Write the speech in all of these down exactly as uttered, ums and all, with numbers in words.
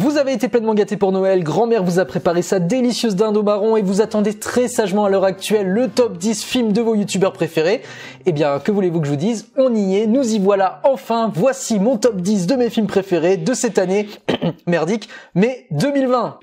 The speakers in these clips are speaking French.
Vous avez été pleinement gâtés pour Noël, grand-mère vous a préparé sa délicieuse dinde au marron et vous attendez très sagement à l'heure actuelle le top dix films de vos youtubeurs préférés. Eh bien, que voulez-vous que je vous dise? On y est, nous y voilà enfin. Voici mon top dix de mes films préférés de cette année, merdique, mais deux mille vingt.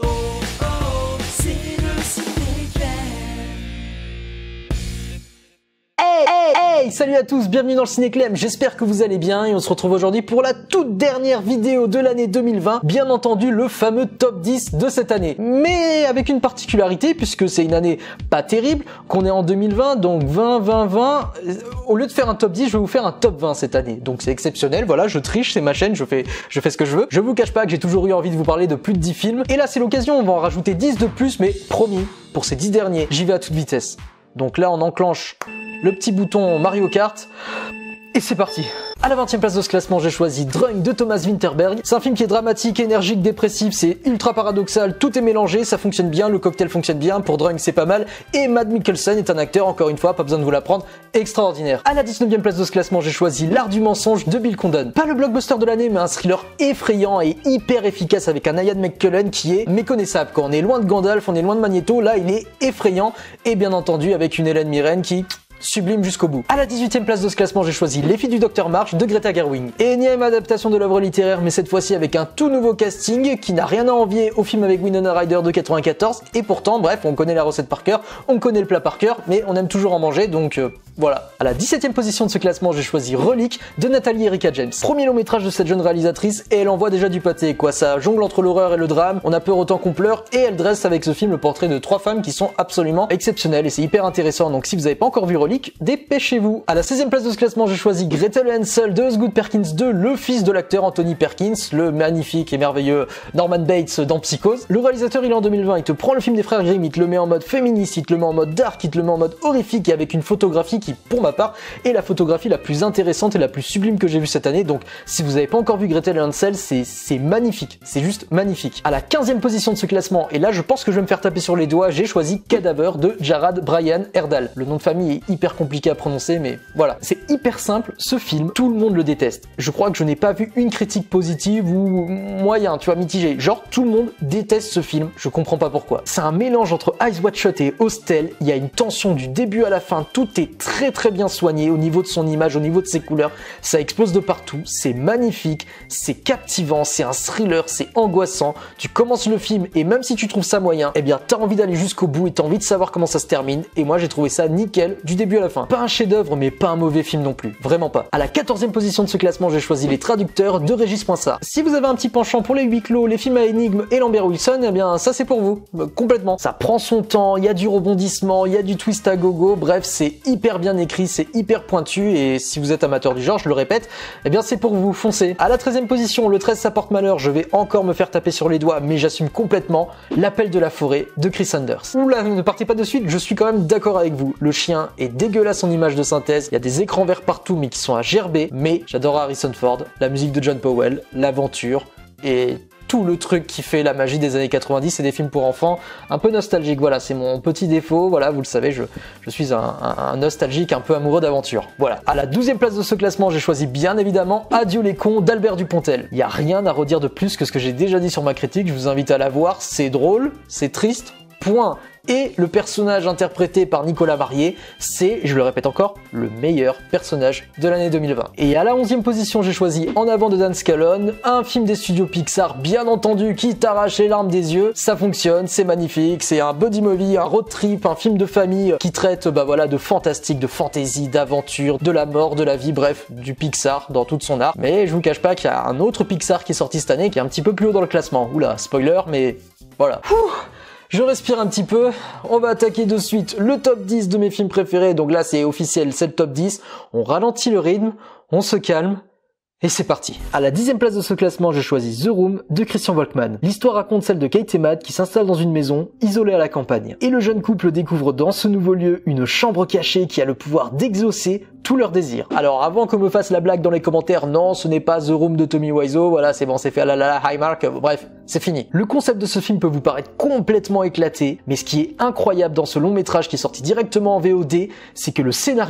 Hey, hey, salut à tous, bienvenue dans le Ciné-Clem, j'espère que vous allez bien et on se retrouve aujourd'hui pour la toute dernière vidéo de l'année deux mille vingt, bien entendu le fameux top dix de cette année. Mais avec une particularité, puisque c'est une année pas terrible, qu'on est en deux mille vingt, donc vingt, vingt, vingt, au lieu de faire un top dix, je vais vous faire un top vingt cette année. Donc c'est exceptionnel, voilà, je triche, c'est ma chaîne, je fais, je fais ce que je veux. Je vous cache pas que j'ai toujours eu envie de vous parler de plus de dix films, et là c'est l'occasion, on va en rajouter dix de plus, mais promis, pour ces dix derniers, j'y vais à toute vitesse. Donc là on enclenche le petit bouton Mario Kart, et c'est parti. À la vingtième place de ce classement, j'ai choisi Drunk de Thomas Vinterberg. C'est un film qui est dramatique, énergique, dépressif, c'est ultra paradoxal, tout est mélangé, ça fonctionne bien, le cocktail fonctionne bien, pour Drunk c'est pas mal, et Mads Mikkelsen est un acteur, encore une fois, pas besoin de vous l'apprendre, extraordinaire. À la dix-neuvième place de ce classement, j'ai choisi L'Art du mensonge de Bill Condon. Pas le blockbuster de l'année, mais un thriller effrayant et hyper efficace avec un Ian McKellen qui est méconnaissable. Quand on est loin de Gandalf, on est loin de Magneto, là il est effrayant, et bien entendu avec une Hélène Mirren qui... sublime jusqu'au bout. À la dix-huitième place de ce classement, j'ai choisi Les filles du docteur March de Greta Gerwig. Énième adaptation de l'œuvre littéraire, mais cette fois-ci avec un tout nouveau casting qui n'a rien à envier au film avec Winona Ryder de quatre-vingt-quatorze. Et pourtant, bref, on connaît la recette par cœur, on connaît le plat par cœur, mais on aime toujours en manger, donc euh, voilà. À la dix-septième position de ce classement, j'ai choisi Relique de Nathalie Erika James. Premier long métrage de cette jeune réalisatrice et elle envoie déjà du pâté, quoi. Ça jongle entre l'horreur et le drame, on a peur autant qu'on pleure, et elle dresse avec ce film le portrait de trois femmes qui sont absolument exceptionnelles et c'est hyper intéressant. Donc si vous n'avez pas encore vu Relique, dépêchez vous. À la seizième place de ce classement, j'ai choisi Gretel et Hansel de Osgood Perkins deux, le fils de l'acteur Anthony Perkins, le magnifique et merveilleux Norman Bates dans Psychose. Le réalisateur, il est en deux mille vingt, il te prend le film des frères Grimm, il te le met en mode féministe, il te le met en mode dark, il te le met en mode horrifique et avec une photographie qui, pour ma part, est la photographie la plus intéressante et la plus sublime que j'ai vue cette année. Donc, si vous n'avez pas encore vu Gretel et Hansel, c'est c'est magnifique, c'est juste magnifique. À la quinzième position de ce classement, et là je pense que je vais me faire taper sur les doigts, j'ai choisi Cadaver de Jarrad Bryan Erdal. Le nom de famille est hyper compliqué à prononcer, mais voilà. C'est hyper simple, ce film, tout le monde le déteste. Je crois que je n'ai pas vu une critique positive ou moyen, tu vois, mitigé. Genre, tout le monde déteste ce film, je comprends pas pourquoi. C'est un mélange entre Eyes Wide Shut et Hostel, il y a une tension du début à la fin, tout est très très bien soigné au niveau de son image, au niveau de ses couleurs, ça explose de partout, c'est magnifique, c'est captivant, c'est un thriller, c'est angoissant, tu commences le film et même si tu trouves ça moyen, eh bien t'as envie d'aller jusqu'au bout et t'as envie de savoir comment ça se termine, et moi j'ai trouvé ça nickel du début à la fin. Pas un chef-d'œuvre, mais pas un mauvais film non plus, vraiment pas. À la quatorzième position de ce classement, j'ai choisi Les Traducteurs de Régis Poinsart. Si vous avez un petit penchant pour les huis clos, les films à énigmes et Lambert Wilson, eh bien ça c'est pour vous, euh, complètement. Ça prend son temps, il y a du rebondissement, il y a du twist à gogo, bref c'est hyper bien écrit, c'est hyper pointu, et si vous êtes amateur du genre, je le répète, eh bien c'est pour vous, foncez. À la treizième position, Le treize ça porte malheur, je vais encore me faire taper sur les doigts, mais j'assume complètement, L'Appel de la forêt de Chris Sanders. Oula, ne partez pas de suite, je suis quand même d'accord avec vous, le chien est dégueulasse en image de synthèse, il y a des écrans verts partout mais qui sont à gerber, mais j'adore Harrison Ford, la musique de John Powell, l'aventure et tout le truc qui fait la magie des années quatre-vingt-dix et des films pour enfants, un peu nostalgique, voilà, c'est mon petit défaut, voilà, vous le savez, je, je suis un, un, un nostalgique un peu amoureux d'aventure, voilà. À la douzième place de ce classement, j'ai choisi bien évidemment Adieu les cons d'Albert Dupontel. Il n'y a rien à redire de plus que ce que j'ai déjà dit sur ma critique, je vous invite à la voir, c'est drôle, c'est triste, point. Et le personnage interprété par Nicolas Marié, c'est, je le répète encore, le meilleur personnage de l'année deux mille vingt. Et à la onzième position, j'ai choisi En avant de Dan Scallone, un film des studios Pixar, bien entendu, qui t'arrache les larmes des yeux. Ça fonctionne, c'est magnifique, c'est un buddy movie, un road trip, un film de famille qui traite, bah voilà, de fantastique, de fantaisie, d'aventure, de la mort, de la vie, bref, du Pixar dans toute son art. Mais je vous cache pas qu'il y a un autre Pixar qui est sorti cette année qui est un petit peu plus haut dans le classement. Oula, spoiler, mais voilà. Ouh. Je respire un petit peu, on va attaquer de suite le top dix de mes films préférés, donc là c'est officiel, c'est le top dix, on ralentit le rythme, on se calme, et c'est parti. À la dixième place de ce classement, j'ai choisi The Room de Christian Volkmann. L'histoire raconte celle de Kate et Matt qui s'installent dans une maison, isolée à la campagne. Et le jeune couple découvre dans ce nouveau lieu une chambre cachée qui a le pouvoir d'exaucer tous leurs désirs. Alors avant qu'on me fasse la blague dans les commentaires, non, ce n'est pas The Room de Tommy Wiseau, voilà, c'est bon, c'est fait à la la la Highmark, bref, c'est fini. Le concept de ce film peut vous paraître complètement éclaté, mais ce qui est incroyable dans ce long métrage qui est sorti directement en V O D, c'est que le scénario,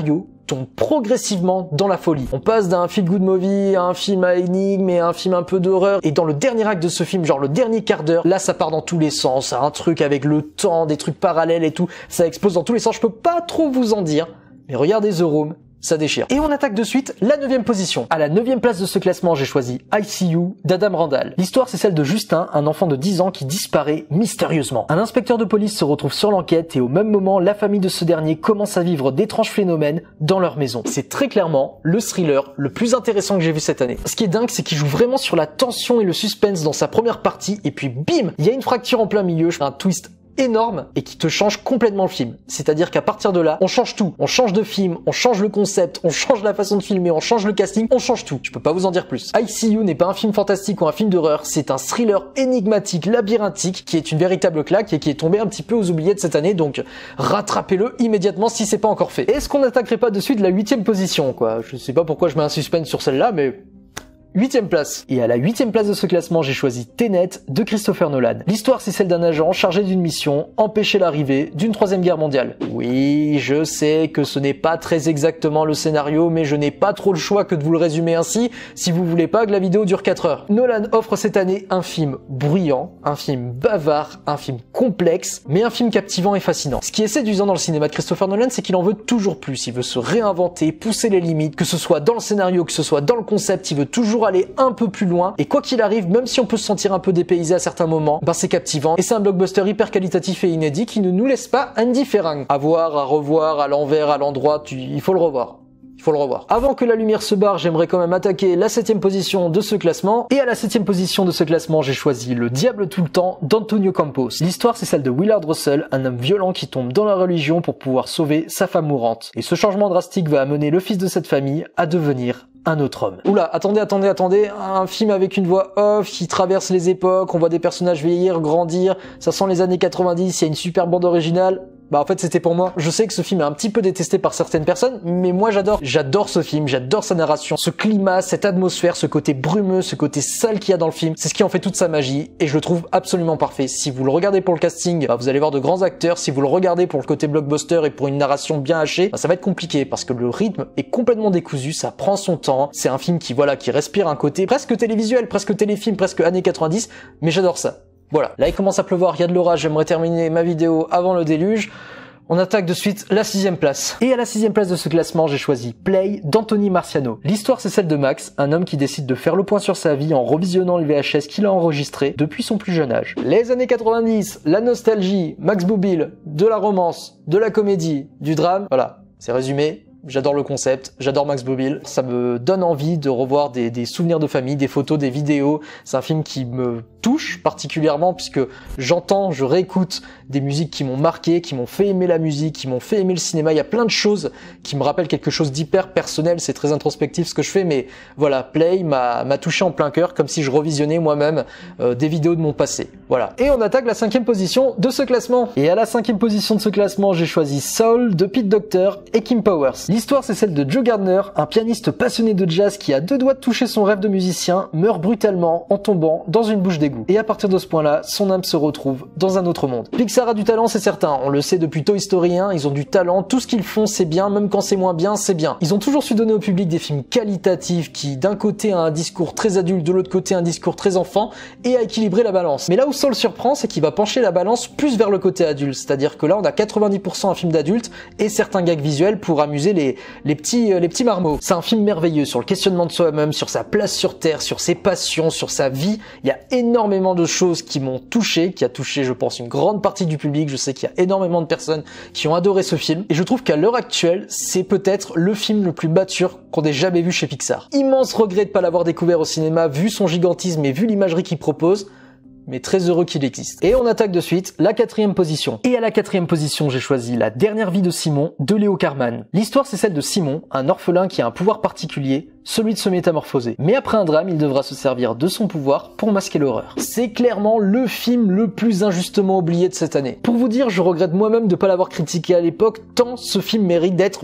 tombe progressivement dans la folie. On passe d'un feel-good movie à un film à énigme et à un film un peu d'horreur, et dans le dernier acte de ce film, genre le dernier quart d'heure, là ça part dans tous les sens, un truc avec le temps, des trucs parallèles et tout, ça explose dans tous les sens, je peux pas trop vous en dire, mais regardez The Room, ça déchire. Et on attaque de suite la neuvième position. À la neuvième place de ce classement, j'ai choisi I See You d'Adam Randall. L'histoire, c'est celle de Justin, un enfant de dix ans qui disparaît mystérieusement. Un inspecteur de police se retrouve sur l'enquête et au même moment, la famille de ce dernier commence à vivre d'étranges phénomènes dans leur maison. C'est très clairement le thriller le plus intéressant que j'ai vu cette année. Ce qui est dingue, c'est qu'il joue vraiment sur la tension et le suspense dans sa première partie, et puis bim, il y a une fracture en plein milieu, un twist énorme et qui te change complètement le film. C'est-à-dire qu'à partir de là, on change tout. On change de film, on change le concept, on change la façon de filmer, on change le casting, on change tout. Je peux pas vous en dire plus. I See You n'est pas un film fantastique ou un film d'horreur, c'est un thriller énigmatique, labyrinthique, qui est une véritable claque et qui est tombé un petit peu aux oubliettes cette année, donc rattrapez-le immédiatement si c'est pas encore fait. Est-ce qu'on n'attaquerait pas de suite la huitième position, quoi? Je sais pas pourquoi je mets un suspense sur celle-là, mais... Huitième place. Et à la huitième place de ce classement, j'ai choisi Tenet de Christopher Nolan. L'histoire, c'est celle d'un agent chargé d'une mission, empêcher l'arrivée d'une troisième guerre mondiale. Oui, je sais que ce n'est pas très exactement le scénario, mais je n'ai pas trop le choix que de vous le résumer ainsi, si vous voulez pas que la vidéo dure quatre heures. Nolan offre cette année un film bruyant, un film bavard, un film complexe, mais un film captivant et fascinant. Ce qui est séduisant dans le cinéma de Christopher Nolan, c'est qu'il en veut toujours plus. Il veut se réinventer, pousser les limites, que ce soit dans le scénario, que ce soit dans le concept, il veut toujours aller un peu plus loin, et quoi qu'il arrive, même si on peut se sentir un peu dépaysé à certains moments, ben c'est captivant, et c'est un blockbuster hyper qualitatif et inédit qui ne nous laisse pas indifférents. À voir, à revoir, à l'envers, à l'endroit, tu... il faut le revoir. Il faut le revoir. Avant que la lumière se barre, j'aimerais quand même attaquer la septième position de ce classement. Et à la septième position de ce classement, j'ai choisi Le Diable tout le temps d'Antonio Campos. L'histoire, c'est celle de Willard Russell, un homme violent qui tombe dans la religion pour pouvoir sauver sa femme mourante. Et ce changement drastique va amener le fils de cette famille à devenir un autre homme. Oula, attendez, attendez, attendez, un film avec une voix off qui traverse les époques, on voit des personnages vieillir, grandir, ça sent les années quatre-vingt-dix, il y a une super bande originale. Bah en fait c'était pour moi. Je sais que ce film est un petit peu détesté par certaines personnes, mais moi j'adore. J'adore ce film, j'adore sa narration, ce climat, cette atmosphère, ce côté brumeux, ce côté sale qu'il y a dans le film. C'est ce qui en fait toute sa magie, et je le trouve absolument parfait. Si vous le regardez pour le casting, bah, vous allez voir de grands acteurs. Si vous le regardez pour le côté blockbuster et pour une narration bien hachée, bah, ça va être compliqué, parce que le rythme est complètement décousu, ça prend son temps. C'est un film qui, voilà, qui respire un côté presque télévisuel, presque téléfilm, presque années quatre-vingt-dix, mais j'adore ça. Voilà, là il commence à pleuvoir, il y a de l'orage, j'aimerais terminer ma vidéo avant le déluge. On attaque de suite la sixième place. Et à la sixième place de ce classement, j'ai choisi Play d'Anthony Marciano. L'histoire, c'est celle de Max, un homme qui décide de faire le point sur sa vie en revisionnant le V H S qu'il a enregistré depuis son plus jeune âge. Les années quatre-vingt-dix, la nostalgie, Max Boublil, de la romance, de la comédie, du drame, voilà, c'est résumé. J'adore le concept, j'adore Max Boublil, ça me donne envie de revoir des, des souvenirs de famille, des photos, des vidéos. C'est un film qui me touche particulièrement puisque j'entends, je réécoute des musiques qui m'ont marqué, qui m'ont fait aimer la musique, qui m'ont fait aimer le cinéma. Il y a plein de choses qui me rappellent quelque chose d'hyper personnel, c'est très introspectif ce que je fais, mais voilà, Play m'a m'a touché en plein cœur, comme si je revisionnais moi-même euh, des vidéos de mon passé. Voilà. Et on attaque la cinquième position de ce classement. Et à la cinquième position de ce classement, j'ai choisi Soul de Pete Docter et Kim Powers. L'histoire, c'est celle de Joe Gardner, un pianiste passionné de jazz qui a deux doigts de toucher son rêve de musicien, meurt brutalement en tombant dans une bouche d'égout. Et à partir de ce point-là, son âme se retrouve dans un autre monde. Pixar a du talent, c'est certain, on le sait depuis Toy Story un, ils ont du talent, tout ce qu'ils font c'est bien, même quand c'est moins bien, c'est bien. Ils ont toujours su donner au public des films qualitatifs qui d'un côté a un discours très adulte, de l'autre côté un discours très enfant, et à équilibrer la balance. Mais là où Soul surprend, c'est qu'il va pencher la balance plus vers le côté adulte, c'est-à-dire que là on a quatre-vingt-dix pour cent un film d'adulte et certains gags visuels pour amuser les les petits euh, les petits marmots. C'est un film merveilleux sur le questionnement de soi-même, sur sa place sur terre, sur ses passions, sur sa vie. Il y a énormément de choses qui m'ont touché, qui a touché je pense une grande partie du public. Je sais qu'il y a énormément de personnes qui ont adoré ce film et je trouve qu'à l'heure actuelle, c'est peut-être le film le plus mature qu'on ait jamais vu chez Pixar. Immense regret de pas l'avoir découvert au cinéma, vu son gigantisme et vu l'imagerie qu'il propose, mais très heureux qu'il existe. Et on attaque de suite la quatrième position. Et à la quatrième position, j'ai choisi La dernière vie de Simon de Léo Carman. L'histoire, c'est celle de Simon, un orphelin qui a un pouvoir particulier, celui de se métamorphoser. Mais après un drame, il devra se servir de son pouvoir pour masquer l'horreur. C'est clairement le film le plus injustement oublié de cette année. Pour vous dire, je regrette moi-même de pas l'avoir critiqué à l'époque, tant ce film mérite d'être mais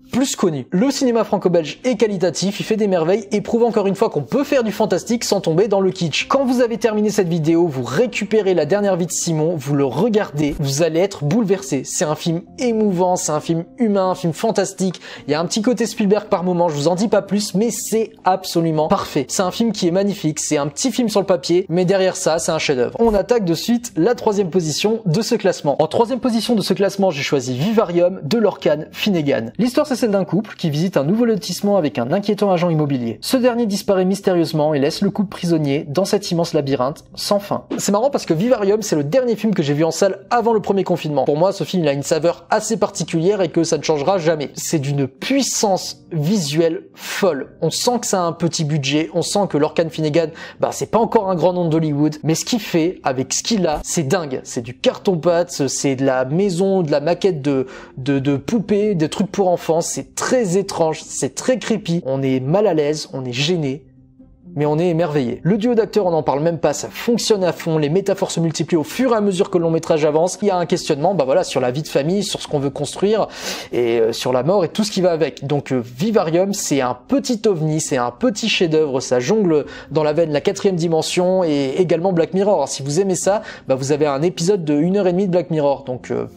plus connu. Le cinéma franco-belge est qualitatif, il fait des merveilles et prouve encore une fois qu'on peut faire du fantastique sans tomber dans le kitsch. Quand vous avez terminé cette vidéo, vous récupérez La dernière vie de Simon, vous le regardez, vous allez être bouleversé. C'est un film émouvant, c'est un film humain, un film fantastique. Il y a un petit côté Spielberg par moment, je vous en dis pas plus, mais c'est absolument parfait. C'est un film qui est magnifique, c'est un petit film sur le papier, mais derrière ça, c'est un chef-d'œuvre. On attaque de suite la troisième position de ce classement. En troisième position de ce classement, j'ai choisi Vivarium de Lorcan Finnegan. L'histoire, c'est celle d'un couple qui visite un nouveau lotissement avec un inquiétant agent immobilier. Ce dernier disparaît mystérieusement et laisse le couple prisonnier dans cet immense labyrinthe sans fin. C'est marrant parce que Vivarium, c'est le dernier film que j'ai vu en salle avant le premier confinement. Pour moi, ce film il a une saveur assez particulière et que ça ne changera jamais. C'est d'une puissance visuelle folle. On sent que ça a un petit budget, on sent que Lorcan Finnegan, bah c'est pas encore un grand nom d'Hollywood, mais ce qu'il fait avec ce qu'il a, c'est dingue. C'est du carton-pâte, c'est de la maison, de la maquette de, de, de poupées, des trucs pour enfants. C'est très étrange, c'est très creepy. On est mal à l'aise, on est gêné, mais on est émerveillé. Le duo d'acteurs, on n'en parle même pas, ça fonctionne à fond, les métaphores se multiplient au fur et à mesure que le long métrage avance. Il y a un questionnement, bah voilà, sur la vie de famille, sur ce qu'on veut construire, et euh, sur la mort et tout ce qui va avec. Donc euh, Vivarium, c'est un petit ovni, c'est un petit chef-d'œuvre, ça jongle dans la veine la quatrième dimension et également Black Mirror. Alors, si vous aimez ça, bah vous avez un épisode de une heure et demie de Black Mirror, donc... Euh,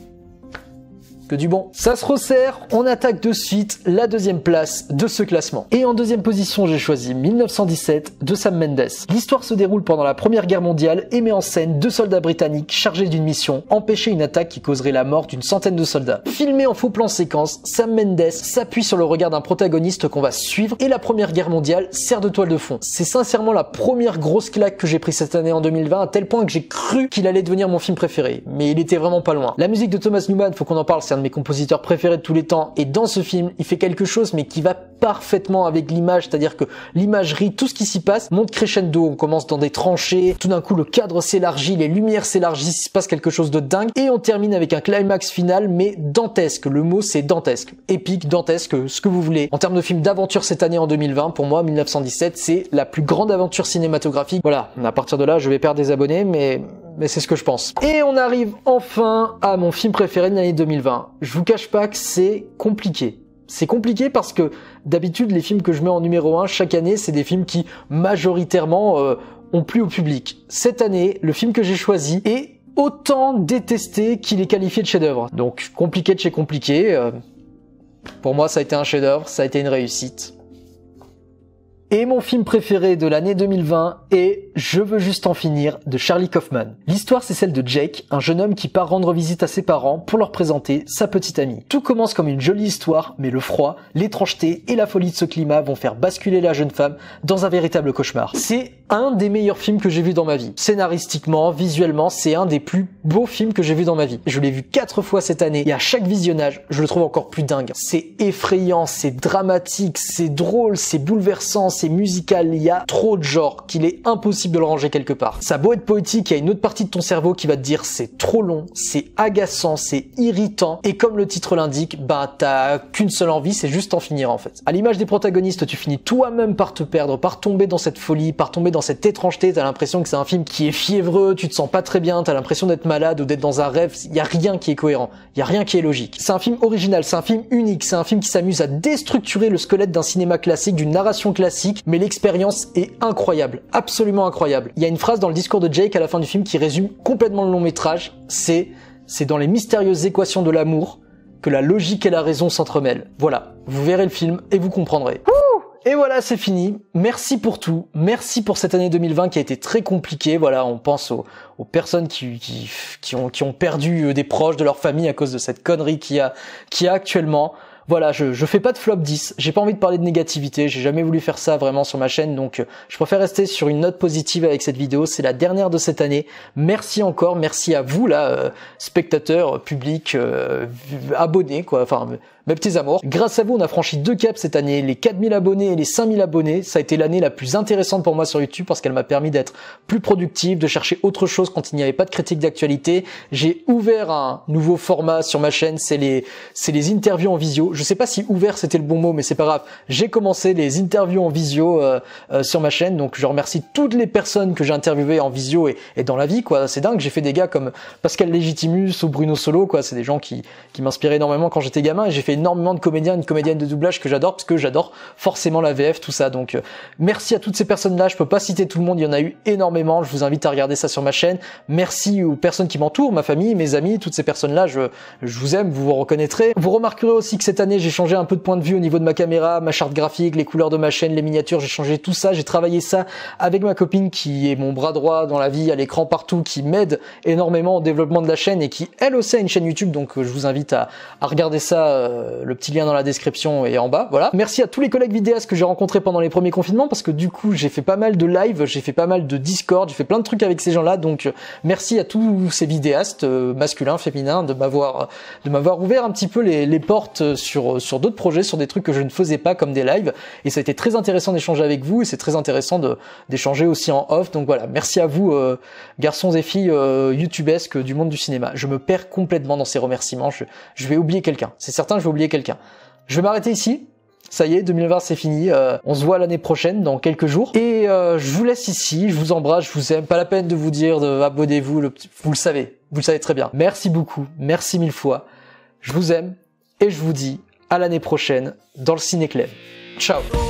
que du bon. Ça se resserre, on attaque de suite la deuxième place de ce classement. Et en deuxième position, j'ai choisi mille neuf cent dix-sept de Sam Mendes. L'histoire se déroule pendant la Première Guerre mondiale et met en scène deux soldats britanniques chargés d'une mission, empêcher une attaque qui causerait la mort d'une centaine de soldats. Filmé en faux plan séquence, Sam Mendes s'appuie sur le regard d'un protagoniste qu'on va suivre et la Première Guerre mondiale sert de toile de fond. C'est sincèrement la première grosse claque que j'ai prise cette année en deux mille vingt, à tel point que j'ai cru qu'il allait devenir mon film préféré. Mais il était vraiment pas loin. La musique de Thomas Newman, faut qu'on en parle, c'est un de mes compositeurs préférés de tous les temps, et dans ce film il fait quelque chose mais qui va parfaitement avec l'image, c'est-à-dire que l'imagerie, tout ce qui s'y passe monte crescendo. On commence dans des tranchées, tout d'un coup le cadre s'élargit, les lumières s'élargissent, il se passe quelque chose de dingue et on termine avec un climax final mais dantesque. Le mot c'est dantesque, épique, dantesque, ce que vous voulez. En termes de film d'aventure cette année en deux mille vingt, pour moi mille neuf cent dix-sept c'est la plus grande aventure cinématographique. Voilà, à partir de là je vais perdre des abonnés mais mais c'est ce que je pense. Et on arrive enfin à mon film préféré de l'année deux mille vingt. Je vous cache pas que c'est compliqué. C'est compliqué parce que d'habitude les films que je mets en numéro un chaque année, c'est des films qui majoritairement euh, ont plu au public. Cette année, le film que j'ai choisi est autant détesté qu'il est qualifié de chef-d'œuvre. Donc compliqué de chez compliqué. Euh, pour moi, ça a été un chef-d'œuvre, ça a été une réussite. Et mon film préféré de l'année deux mille vingt est Je veux juste en finir de Charlie Kaufman. L'histoire c'est celle de Jake, un jeune homme qui part rendre visite à ses parents pour leur présenter sa petite amie. Tout commence comme une jolie histoire, mais le froid, l'étrangeté et la folie de ce climat vont faire basculer la jeune femme dans un véritable cauchemar. C'est un des meilleurs films que j'ai vu dans ma vie. Scénaristiquement, visuellement, c'est un des plus beaux films que j'ai vu dans ma vie. Je l'ai vu quatre fois cette année et à chaque visionnage, je le trouve encore plus dingue. C'est effrayant, c'est dramatique, c'est drôle, c'est bouleversant, c'est musical, il y a trop de genres qu'il est impossible de le ranger quelque part. Ça a beau être poétique, il y a une autre partie de ton cerveau qui va te dire c'est trop long, c'est agaçant, c'est irritant, et comme le titre l'indique, bah t'as qu'une seule envie, c'est juste en finir en fait. À l'image des protagonistes, tu finis toi-même par te perdre, par tomber dans cette folie, par tomber dans cette étrangeté, t'as l'impression que c'est un film qui est fiévreux, tu te sens pas très bien, t'as l'impression d'être malade ou d'être dans un rêve, il y a rien qui est cohérent, il y a rien qui est logique. C'est un film original, c'est un film unique, c'est un film qui s'amuse à déstructurer le squelette d'un cinéma classique, d'une narration classique, mais l'expérience est incroyable, absolument incroyable. Il y a une phrase dans le discours de Jake à la fin du film qui résume complètement le long métrage, c'est « c'est dans les mystérieuses équations de l'amour que la logique et la raison s'entremêlent ». Voilà, vous verrez le film et vous comprendrez. Ouh, et voilà, c'est fini. Merci pour tout. Merci pour cette année deux mille vingt qui a été très compliquée. Voilà, on pense aux, aux personnes qui, qui, qui, ont, qui ont perdu des proches de leur famille à cause de cette connerie qu'il y a, qu'il y a actuellement. Voilà, je, je fais pas de flop dix, j'ai pas envie de parler de négativité, j'ai jamais voulu faire ça vraiment sur ma chaîne, donc je préfère rester sur une note positive avec cette vidéo, c'est la dernière de cette année. Merci encore, merci à vous là, euh, spectateurs, publics, euh, abonnés, quoi, enfin mes petits amours. Grâce à vous, on a franchi deux caps cette année, les quatre mille abonnés et les cinq mille abonnés. Ça a été l'année la plus intéressante pour moi sur YouTube parce qu'elle m'a permis d'être plus productif, de chercher autre chose quand il n'y avait pas de critique d'actualité. J'ai ouvert un nouveau format sur ma chaîne, c'est les c'est les interviews en visio. Je sais pas si ouvert c'était le bon mot, mais c'est pas grave. J'ai commencé les interviews en visio euh, euh, sur ma chaîne, donc je remercie toutes les personnes que j'ai interviewées en visio et, et dans la vie, quoi. C'est dingue, j'ai fait des gars comme Pascal Légitimus ou Bruno Solo, quoi. C'est des gens qui qui m'inspiraient énormément quand j'étais gamin et j'ai fait énormément de comédiens et de comédiennes de doublage que j'adore parce que j'adore forcément la V F, tout ça. Donc euh, merci à toutes ces personnes-là. Je peux pas citer tout le monde, il y en a eu énormément. Je vous invite à regarder ça sur ma chaîne. Merci aux personnes qui m'entourent, ma famille, mes amis, toutes ces personnes-là. Je, je vous aime, vous vous reconnaîtrez. Vous remarquerez aussi que cette année, j'ai changé un peu de point de vue au niveau de ma caméra, ma charte graphique, les couleurs de ma chaîne, les miniatures. J'ai changé tout ça. J'ai travaillé ça avec ma copine qui est mon bras droit dans la vie, à l'écran partout, qui m'aide énormément au développement de la chaîne et qui elle aussi a une chaîne YouTube. Donc je vous invite à, à regarder ça, euh, le petit lien dans la description et en bas. Voilà. Merci à tous les collègues vidéastes que j'ai rencontrés pendant les premiers confinements parce que du coup j'ai fait pas mal de live, j'ai fait pas mal de Discord, j'ai fait plein de trucs avec ces gens-là. Donc euh, merci à tous ces vidéastes euh, masculins, féminins de m'avoir de m'avoir ouvert un petit peu les, les portes sur sur d'autres projets, sur des trucs que je ne faisais pas comme des lives. Et ça a été très intéressant d'échanger avec vous et c'est très intéressant de d'échanger aussi en off. Donc voilà, merci à vous euh, garçons et filles euh, youtubesques du monde du cinéma. Je me perds complètement dans ces remerciements. Je, je vais oublier quelqu'un. C'est certain, je vais oublier quelqu'un. Je vais m'arrêter ici. Ça y est, deux mille vingt c'est fini. Euh, on se voit l'année prochaine dans quelques jours. Et euh, je vous laisse ici. Je vous embrasse, je vous aime. Pas la peine de vous dire de abonnez-vous. Le... Vous le savez. Vous le savez très bien. Merci beaucoup. Merci mille fois. Je vous aime et je vous dis à l'année prochaine dans le Ciné Clem. Ciao.